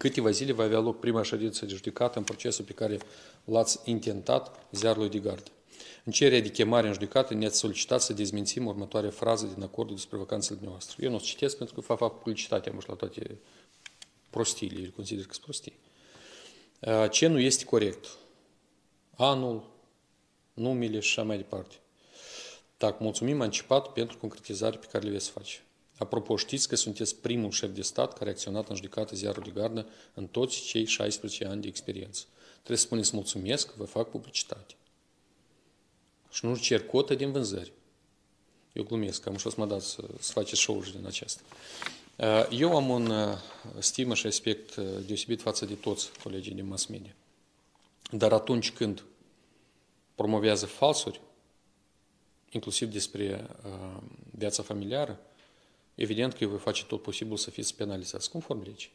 câteva zile va avea loc prima ședință de judecată în procesul pe care l-ați intentat ziarului de gardă. În cererea de chemare în judecată ne-ați solicitat să dezmințim următoarea frază din acordul despre vacanțele dumneavoastră. Eu nu o să citesc pentru că fac publicitatea la toate prostiile, el consider că sunt prostii. Ce nu este corect? Anul, numele și așa mai departe. Так, mulțumim anticipat pentru concretizare pe care le veți face. Apropo, știți că sunteți primul șef de stat care a acționat în judecată ziarul de gardă în toți cei 16 ani de experiență. Trebuie să spuneți mulțumesc că vă fac publicitate. Și nu cer cotă din vânzări. Eu glumesc, că am și o să mă dați să faceți show-uri din aceasta. Eu am un stimă și respect deosebit față de toți colegii din mass media. Dar atunci când promovează falsuri, inclusiv despre viața familiară, evident că eu voi face tot posibil să fiți penalizați, conform legii.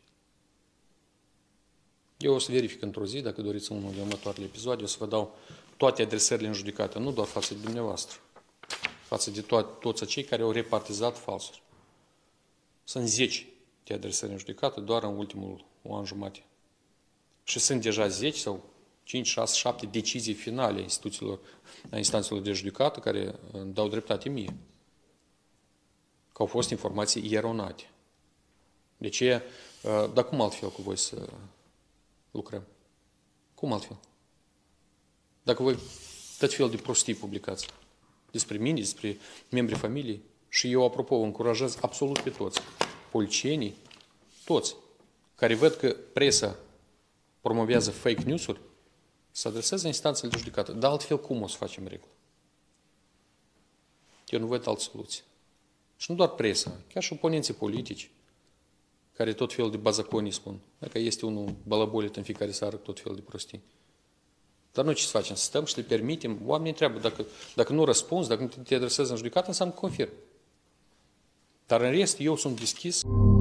Eu o să verific într-o zi, dacă doriți unul de următoarele episoade, o să vă dau toate adresările în judecată, nu doar față de dumneavoastră, față de toți cei care au repartizat falsuri. Sunt 10 de adresări în judecată, doar în ultimul an jumate. Și sunt deja 10 sau 5, 6, 7 decizii finale a instanțelor de judecată care îmi dau dreptate mie. Că au fost informații eronate. De ce? Dar cum altfel cu voi să lucrăm? Cum altfel? Dacă voi tot fel de prostii publicați despre mine, despre membrii familiei, și eu, apropo, încurajez absolut pe toți, policienii, toți, care văd că presa promovează fake news-uri, să adreseze instanțele de judecată. Dar altfel cum o să facem regulă? Eu nu văd altă soluție. Și nu doar presa, chiar și oponenții politici, care tot fel de bazaconii spun. Dacă este unul balabolit în fiecare seară, tot fel de prostii. Dar noi ce să facem? Stăm și le permitem? Oamenii întreabă, dacă nu răspunzi, dacă nu te adresezi în judecată, înseamnă confirm. Dar în rest, eu sunt deschis.